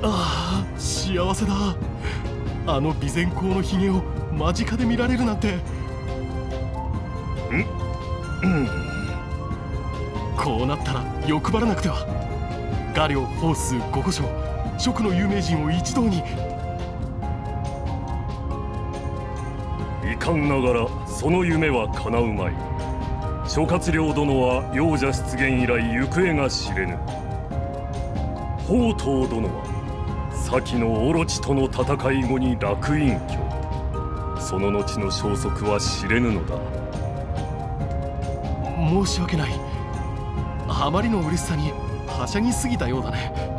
ああ、幸せだ。あの備前公のひげを間近で見られるなんて。こうなったら欲張らなくては。画領、法数、五胡将、蜀の有名人を一堂に。 遺憾ながらその夢は叶うまい。諸葛亮殿は幼者出現以来行方が知れぬ。宝刀殿は先のオロチとの戦い後に楽隠居。その後の消息は知れぬのだ。 申し訳ない。あまりの嬉しさにはしゃぎすぎたようだね。